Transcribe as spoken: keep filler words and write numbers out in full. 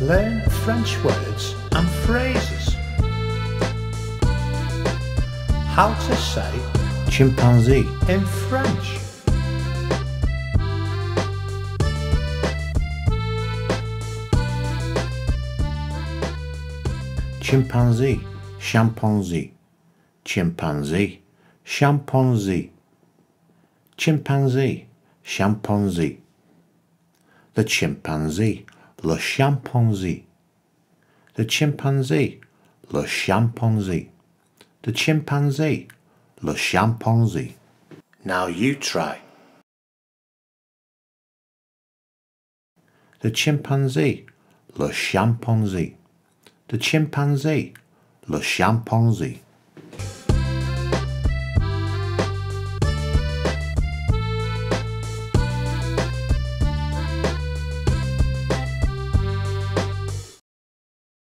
Learn French words and phrases. How to say chimpanzee in French. Chimpanzee, chimpanzee, chimpanzee, chimpanzee, chimpanzee, chimpanzee. The chimpanzee, le chimpanzee, the chimpanzee, le chimpanzee, the chimpanzee, le chimpanzee. Now you try. The chimpanzee, le chimpanzee, the chimpanzee, le chimpanzee.